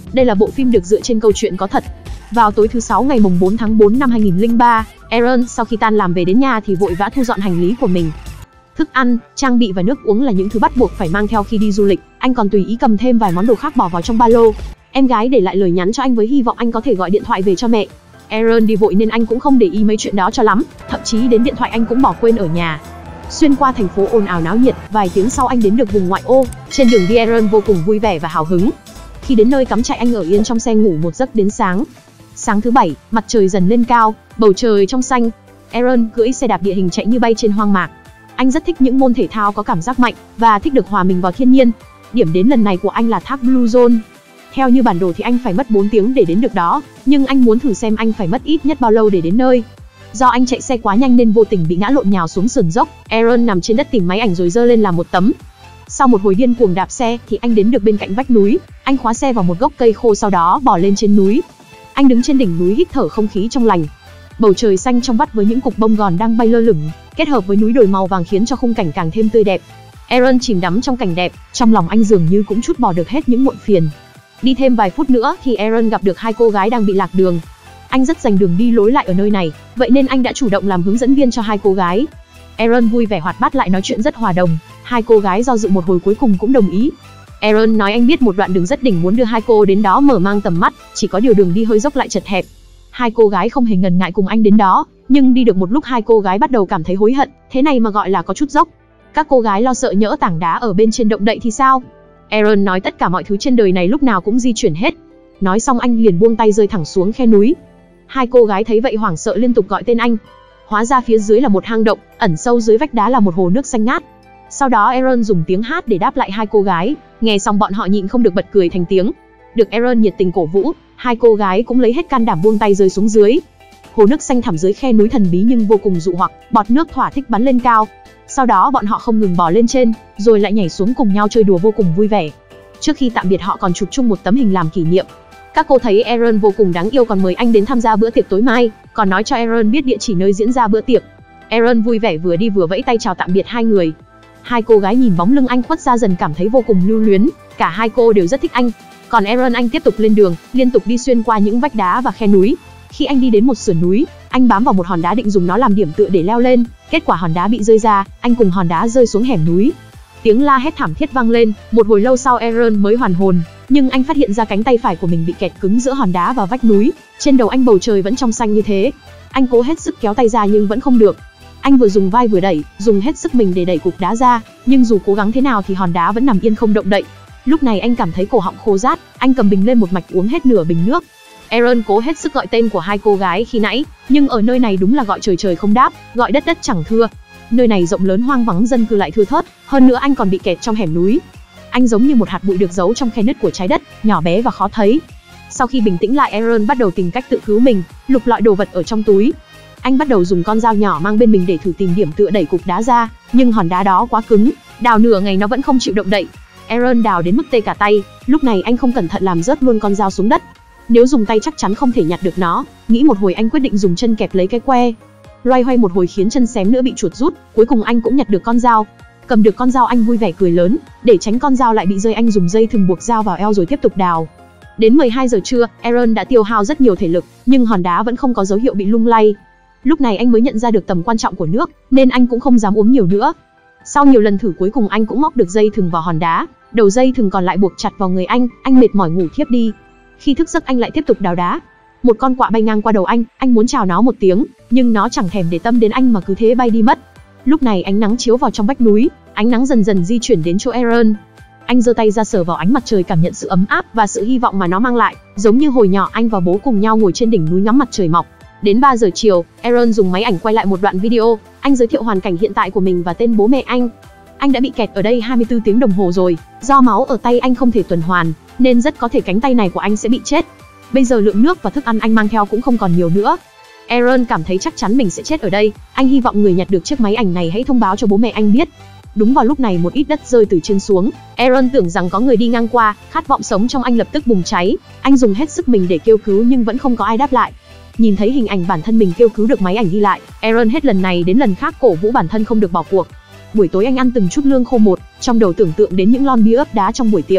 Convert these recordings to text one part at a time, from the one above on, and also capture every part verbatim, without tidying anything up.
Đây là bộ phim được dựa trên câu chuyện có thật. Vào tối thứ sáu ngày mùng bốn tháng tư năm hai nghìn không trăm lẻ ba, Aaron sau khi tan làm về đến nhà thì vội vã thu dọn hành lý của mình. Thức ăn, trang bị và nước uống là những thứ bắt buộc phải mang theo khi đi du lịch. Anh còn tùy ý cầm thêm vài món đồ khác bỏ vào trong ba lô. Em gái để lại lời nhắn cho anh với hy vọng anh có thể gọi điện thoại về cho mẹ. Aaron đi vội nên anh cũng không để ý mấy chuyện đó cho lắm, thậm chí đến điện thoại anh cũng bỏ quên ở nhà. Xuyên qua thành phố ồn ào náo nhiệt, vài tiếng sau anh đến được vùng ngoại ô. Trên đường đi Aaron vô cùng vui vẻ và hào hứng. Khi đến nơi cắm trại anh ở yên trong xe ngủ một giấc đến sáng. Sáng thứ bảy, mặt trời dần lên cao, bầu trời trong xanh. Aaron cưỡi xe đạp địa hình chạy như bay trên hoang mạc. Anh rất thích những môn thể thao có cảm giác mạnh và thích được hòa mình vào thiên nhiên. Điểm đến lần này của anh là thác Blue Zone. Theo như bản đồ thì anh phải mất bốn tiếng để đến được đó, nhưng anh muốn thử xem anh phải mất ít nhất bao lâu để đến nơi. Do anh chạy xe quá nhanh nên vô tình bị ngã lộn nhào xuống sườn dốc. Aaron nằm trên đất tìm máy ảnh rồi giơ lên làm một tấm. Sau một hồi điên cuồng đạp xe thì anh đến được bên cạnh vách núi. Anh khóa xe vào một gốc cây khô sau đó bò lên trên núi. Anh đứng trên đỉnh núi hít thở không khí trong lành. Bầu trời xanh trong vắt với những cục bông gòn đang bay lơ lửng, kết hợp với núi đồi màu vàng khiến cho khung cảnh càng thêm tươi đẹp. Aaron chìm đắm trong cảnh đẹp, trong lòng anh dường như cũng trút bỏ được hết những muộn phiền. Đi thêm vài phút nữa thì Aaron gặp được hai cô gái đang bị lạc đường. Anh rất rành đường đi lối lại ở nơi này, vậy nên anh đã chủ động làm hướng dẫn viên cho hai cô gái. Aaron vui vẻ hoạt bát lại nói chuyện rất hòa đồng. Hai cô gái do dự một hồi cuối cùng cũng đồng ý. Aaron nói anh biết một đoạn đường rất đỉnh muốn đưa hai cô đến đó mở mang tầm mắt, chỉ có điều đường đi hơi dốc lại chật hẹp. Hai cô gái không hề ngần ngại cùng anh đến đó, nhưng đi được một lúc hai cô gái bắt đầu cảm thấy hối hận, thế này mà gọi là có chút dốc. Các cô gái lo sợ nhỡ tảng đá ở bên trên động đậy thì sao? Aaron nói tất cả mọi thứ trên đời này lúc nào cũng di chuyển hết. Nói xong anh liền buông tay rơi thẳng xuống khe núi. Hai cô gái thấy vậy hoảng sợ liên tục gọi tên anh. Hóa ra phía dưới là một hang động, ẩn sâu dưới vách đá là một hồ nước xanh ngát. Sau đó Aaron dùng tiếng hát để đáp lại hai cô gái, nghe xong bọn họ nhịn không được bật cười thành tiếng. Được Aaron nhiệt tình cổ vũ, hai cô gái cũng lấy hết can đảm buông tay rơi xuống dưới. Hồ nước xanh thẳm dưới khe núi thần bí nhưng vô cùng dụ hoặc, bọt nước thỏa thích bắn lên cao. Sau đó bọn họ không ngừng bò lên trên, rồi lại nhảy xuống cùng nhau chơi đùa vô cùng vui vẻ. Trước khi tạm biệt họ còn chụp chung một tấm hình làm kỷ niệm. Các cô thấy Aaron vô cùng đáng yêu còn mời anh đến tham gia bữa tiệc tối mai, còn nói cho Aaron biết địa chỉ nơi diễn ra bữa tiệc. Aaron vui vẻ vừa đi vừa vẫy tay chào tạm biệt hai người. Hai cô gái nhìn bóng lưng anh khuất ra dần cảm thấy vô cùng lưu luyến, cả hai cô đều rất thích anh. Còn Aaron anh tiếp tục lên đường, liên tục đi xuyên qua những vách đá và khe núi. Khi anh đi đến một sườn núi, anh bám vào một hòn đá định dùng nó làm điểm tựa để leo lên, kết quả hòn đá bị rơi ra, anh cùng hòn đá rơi xuống hẻm núi. Tiếng la hét thảm thiết vang lên, một hồi lâu sau Aaron mới hoàn hồn, nhưng anh phát hiện ra cánh tay phải của mình bị kẹt cứng giữa hòn đá và vách núi, trên đầu anh bầu trời vẫn trong xanh như thế. Anh cố hết sức kéo tay ra nhưng vẫn không được. Anh vừa dùng vai vừa đẩy, dùng hết sức mình để đẩy cục đá ra, nhưng dù cố gắng thế nào thì hòn đá vẫn nằm yên không động đậy. Lúc này anh cảm thấy cổ họng khô rát, anh cầm bình lên một mạch uống hết nửa bình nước. Aaron cố hết sức gọi tên của hai cô gái khi nãy, nhưng ở nơi này đúng là gọi trời trời không đáp, gọi đất đất chẳng thưa. Nơi này rộng lớn hoang vắng dân cư lại thưa thớt, hơn nữa anh còn bị kẹt trong hẻm núi. Anh giống như một hạt bụi được giấu trong khe nứt của trái đất, nhỏ bé và khó thấy. Sau khi bình tĩnh lại, Aaron bắt đầu tìm cách tự cứu mình, lục lọi đồ vật ở trong túi. Anh bắt đầu dùng con dao nhỏ mang bên mình để thử tìm điểm tựa đẩy cục đá ra, nhưng hòn đá đó quá cứng, đào nửa ngày nó vẫn không chịu động đậy. Aaron đào đến mức tê cả tay, lúc này anh không cẩn thận làm rớt luôn con dao xuống đất. Nếu dùng tay chắc chắn không thể nhặt được nó, nghĩ một hồi anh quyết định dùng chân kẹp lấy cái que. Loay hoay một hồi khiến chân xém nữa bị chuột rút, cuối cùng anh cũng nhặt được con dao. Cầm được con dao anh vui vẻ cười lớn, để tránh con dao lại bị rơi anh dùng dây thừng buộc dao vào eo rồi tiếp tục đào. Đến mười hai giờ trưa, Aaron đã tiêu hao rất nhiều thể lực, nhưng hòn đá vẫn không có dấu hiệu bị lung lay. Lúc này anh mới nhận ra được tầm quan trọng của nước, nên anh cũng không dám uống nhiều nữa. Sau nhiều lần thử cuối cùng anh cũng móc được dây thừng vào hòn đá, đầu dây thừng còn lại buộc chặt vào người anh, anh mệt mỏi ngủ thiếp đi. Khi thức giấc anh lại tiếp tục đào đá. Một con quạ bay ngang qua đầu anh, anh muốn chào nó một tiếng, nhưng nó chẳng thèm để tâm đến anh mà cứ thế bay đi mất. Lúc này ánh nắng chiếu vào trong vách núi, ánh nắng dần dần di chuyển đến chỗ Aaron. Anh giơ tay ra sờ vào ánh mặt trời cảm nhận sự ấm áp và sự hy vọng mà nó mang lại, giống như hồi nhỏ anh và bố cùng nhau ngồi trên đỉnh núi ngắm mặt trời mọc. Đến ba giờ chiều, Aaron dùng máy ảnh quay lại một đoạn video, anh giới thiệu hoàn cảnh hiện tại của mình và tên bố mẹ anh. Anh đã bị kẹt ở đây hai mươi tư tiếng đồng hồ rồi, do máu ở tay anh không thể tuần hoàn, nên rất có thể cánh tay này của anh sẽ bị chết. Bây giờ lượng nước và thức ăn anh mang theo cũng không còn nhiều nữa. Aaron cảm thấy chắc chắn mình sẽ chết ở đây, anh hy vọng người nhặt được chiếc máy ảnh này hãy thông báo cho bố mẹ anh biết. Đúng vào lúc này một ít đất rơi từ trên xuống, Aaron tưởng rằng có người đi ngang qua, khát vọng sống trong anh lập tức bùng cháy. Anh dùng hết sức mình để kêu cứu nhưng vẫn không có ai đáp lại. Nhìn thấy hình ảnh bản thân mình kêu cứu được máy ảnh ghi lại, Aaron hết lần này đến lần khác cổ vũ bản thân không được bỏ cuộc. Buổi tối anh ăn từng chút lương khô một, trong đầu tưởng tượng đến những lon bia ướp đá trong buổi tiệc.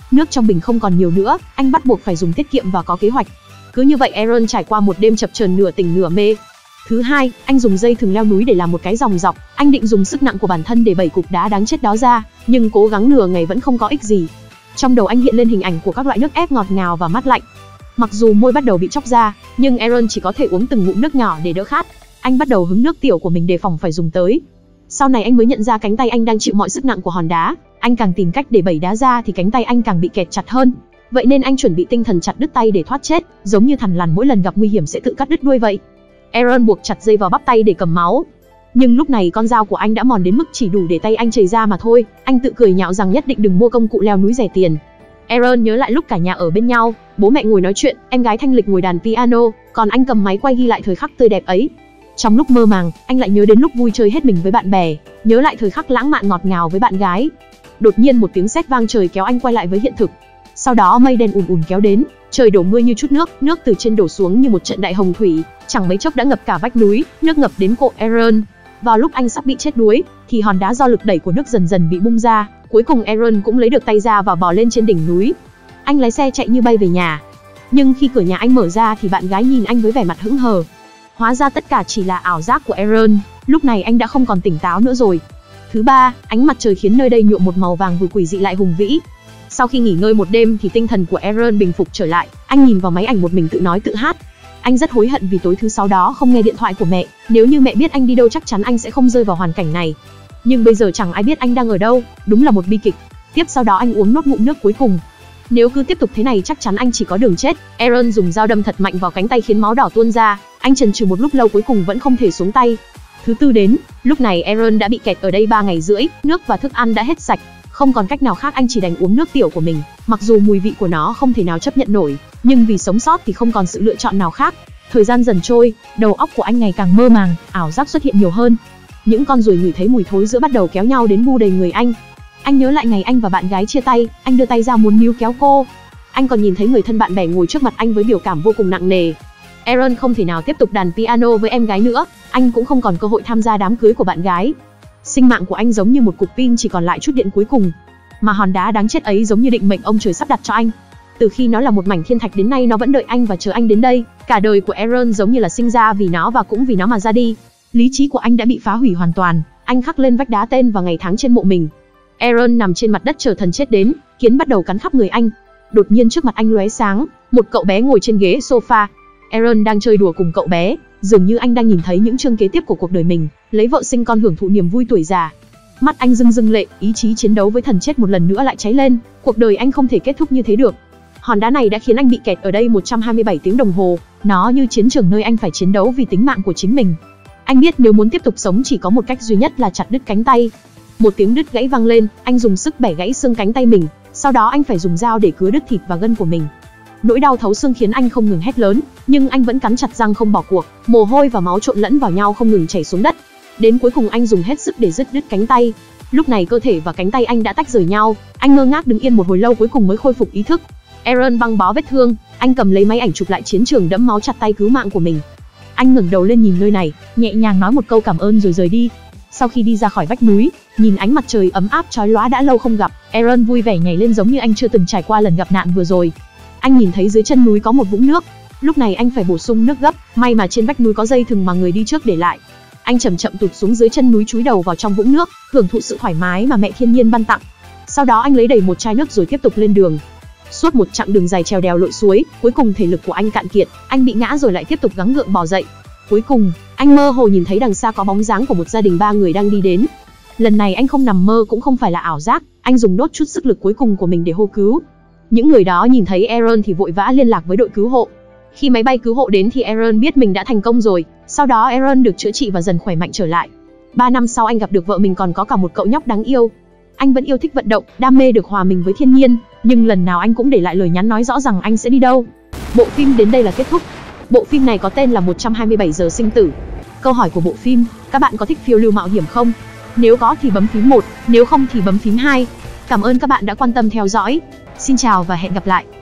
Nước trong bình không còn nhiều nữa, anh bắt buộc phải dùng tiết kiệm và có kế hoạch. Cứ như vậy Aaron trải qua một đêm chập chờn nửa tỉnh nửa mê. Thứ hai, anh dùng dây thừng leo núi để làm một cái dòng dọc. Anh định dùng sức nặng của bản thân để đẩy cục đá đáng chết đó ra, nhưng cố gắng nửa ngày vẫn không có ích gì. Trong đầu anh hiện lên hình ảnh của các loại nước ép ngọt ngào và mát lạnh. Mặc dù môi bắt đầu bị chóc ra, nhưng Aaron chỉ có thể uống từng ngụm nước nhỏ để đỡ khát. Anh bắt đầu hứng nước tiểu của mình đề phòng phải dùng tới. Sau này anh mới nhận ra cánh tay anh đang chịu mọi sức nặng của hòn đá. Anh càng tìm cách để bẩy đá ra thì cánh tay anh càng bị kẹt chặt hơn. Vậy nên anh chuẩn bị tinh thần chặt đứt tay để thoát chết, giống như thằn lằn mỗi lần gặp nguy hiểm sẽ tự cắt đứt đuôi vậy. Aaron buộc chặt dây vào bắp tay để cầm máu. Nhưng lúc này con dao của anh đã mòn đến mức chỉ đủ để tay anh chảy ra mà thôi. Anh tự cười nhạo rằng nhất định đừng mua công cụ leo núi rẻ tiền. Aaron nhớ lại lúc cả nhà ở bên nhau, bố mẹ ngồi nói chuyện, em gái thanh lịch ngồi đàn piano, còn anh cầm máy quay ghi lại thời khắc tươi đẹp ấy. Trong lúc mơ màng, anh lại nhớ đến lúc vui chơi hết mình với bạn bè, nhớ lại thời khắc lãng mạn ngọt ngào với bạn gái. Đột nhiên một tiếng sét vang trời kéo anh quay lại với hiện thực. Sau đó mây đen ùn ùn kéo đến, trời đổ mưa như chút nước, nước từ trên đổ xuống như một trận đại hồng thủy, chẳng mấy chốc đã ngập cả vách núi, nước ngập đến cổ Aaron. Vào lúc anh sắp bị chết đuối, thì hòn đá do lực đẩy của nước dần dần bị bung ra, cuối cùng Aaron cũng lấy được tay ra và bò lên trên đỉnh núi. Anh lái xe chạy như bay về nhà. Nhưng khi cửa nhà anh mở ra thì bạn gái nhìn anh với vẻ mặt hững hờ. Hóa ra tất cả chỉ là ảo giác của Aaron, lúc này anh đã không còn tỉnh táo nữa rồi. Thứ ba, ánh mặt trời khiến nơi đây nhuộm một màu vàng vừa quỷ dị lại hùng vĩ. Sau khi nghỉ ngơi một đêm thì tinh thần của Aaron bình phục trở lại, anh nhìn vào máy ảnh một mình tự nói tự hát. Anh rất hối hận vì tối thứ sáu đó không nghe điện thoại của mẹ, nếu như mẹ biết anh đi đâu chắc chắn anh sẽ không rơi vào hoàn cảnh này. Nhưng bây giờ chẳng ai biết anh đang ở đâu, đúng là một bi kịch. Tiếp sau đó anh uống nốt ngụm nước cuối cùng. Nếu cứ tiếp tục thế này chắc chắn anh chỉ có đường chết. Aaron dùng dao đâm thật mạnh vào cánh tay khiến máu đỏ tuôn ra, anh chần chừ một lúc lâu cuối cùng vẫn không thể xuống tay. Thứ tư đến, lúc này Aaron đã bị kẹt ở đây ba ngày rưỡi, nước và thức ăn đã hết sạch. Không còn cách nào khác anh chỉ đành uống nước tiểu của mình, mặc dù mùi vị của nó không thể nào chấp nhận nổi, nhưng vì sống sót thì không còn sự lựa chọn nào khác. Thời gian dần trôi, đầu óc của anh ngày càng mơ màng, ảo giác xuất hiện nhiều hơn. Những con ruồi ngửi thấy mùi thối giữa bắt đầu kéo nhau đến bu đầy người anh. Anh nhớ lại ngày anh và bạn gái chia tay, anh đưa tay ra muốn níu kéo cô. Anh còn nhìn thấy người thân bạn bè ngồi trước mặt anh với biểu cảm vô cùng nặng nề. Aaron không thể nào tiếp tục đàn piano với em gái nữa, anh cũng không còn cơ hội tham gia đám cưới của bạn gái. Sinh mạng của anh giống như một cục pin chỉ còn lại chút điện cuối cùng, mà hòn đá đáng chết ấy giống như định mệnh ông trời sắp đặt cho anh. Từ khi nó là một mảnh thiên thạch đến nay nó vẫn đợi anh và chờ anh đến đây. Cả đời của Aaron giống như là sinh ra vì nó và cũng vì nó mà ra đi. Lý trí của anh đã bị phá hủy hoàn toàn, anh khắc lên vách đá tên và ngày tháng trên mộ mình. Aaron nằm trên mặt đất chờ thần chết đến, kiến bắt đầu cắn khắp người anh. Đột nhiên trước mặt anh lóe sáng, một cậu bé ngồi trên ghế sofa. Aaron đang chơi đùa cùng cậu bé, dường như anh đang nhìn thấy những chương kế tiếp của cuộc đời mình, lấy vợ sinh con hưởng thụ niềm vui tuổi già. Mắt anh rưng rưng lệ, ý chí chiến đấu với thần chết một lần nữa lại cháy lên, cuộc đời anh không thể kết thúc như thế được. Hòn đá này đã khiến anh bị kẹt ở đây một trăm hai mươi bảy tiếng đồng hồ, nó như chiến trường nơi anh phải chiến đấu vì tính mạng của chính mình. Anh biết nếu muốn tiếp tục sống chỉ có một cách duy nhất là chặt đứt cánh tay. Một tiếng đứt gãy vang lên, anh dùng sức bẻ gãy xương cánh tay mình, sau đó anh phải dùng dao để cứa đứt thịt và gân của mình. Nỗi đau thấu xương khiến anh không ngừng hét lớn, nhưng anh vẫn cắn chặt răng không bỏ cuộc, mồ hôi và máu trộn lẫn vào nhau không ngừng chảy xuống đất. Đến cuối cùng anh dùng hết sức để dứt đứt cánh tay. Lúc này cơ thể và cánh tay anh đã tách rời nhau, anh ngơ ngác đứng yên một hồi lâu cuối cùng mới khôi phục ý thức. Aaron băng bó vết thương, anh cầm lấy máy ảnh chụp lại chiến trường đẫm máu chặt tay cứu mạng của mình. Anh ngẩng đầu lên nhìn nơi này, nhẹ nhàng nói một câu cảm ơn rồi rời đi. Sau khi đi ra khỏi vách núi, nhìn ánh mặt trời ấm áp chói lóa đã lâu không gặp, Aaron vui vẻ nhảy lên giống như anh chưa từng trải qua lần gặp nạn vừa rồi. Anh nhìn thấy dưới chân núi có một vũng nước, lúc này anh phải bổ sung nước gấp, may mà trên vách núi có dây thừng mà người đi trước để lại. Anh chậm chậm tụt xuống dưới chân núi chúi đầu vào trong vũng nước, hưởng thụ sự thoải mái mà mẹ thiên nhiên ban tặng. Sau đó anh lấy đầy một chai nước rồi tiếp tục lên đường. Suốt một chặng đường dài trèo đèo lội suối, cuối cùng thể lực của anh cạn kiệt, anh bị ngã rồi lại tiếp tục gắng gượng bò dậy. Cuối cùng, anh mơ hồ nhìn thấy đằng xa có bóng dáng của một gia đình ba người đang đi đến. Lần này anh không nằm mơ cũng không phải là ảo giác, anh dùng nốt chút sức lực cuối cùng của mình để hô cứu. Những người đó nhìn thấy Aaron thì vội vã liên lạc với đội cứu hộ. Khi máy bay cứu hộ đến thì Aaron biết mình đã thành công rồi, sau đó Aaron được chữa trị và dần khỏe mạnh trở lại. Ba năm sau anh gặp được vợ mình còn có cả một cậu nhóc đáng yêu. Anh vẫn yêu thích vận động, đam mê được hòa mình với thiên nhiên, nhưng lần nào anh cũng để lại lời nhắn nói rõ rằng anh sẽ đi đâu. Bộ phim đến đây là kết thúc. Bộ phim này có tên là một trăm hai mươi bảy giờ sinh tử. Câu hỏi của bộ phim, các bạn có thích phiêu lưu mạo hiểm không? Nếu có thì bấm phím một, nếu không thì bấm phím hai. Cảm ơn các bạn đã quan tâm theo dõi. Xin chào và hẹn gặp lại.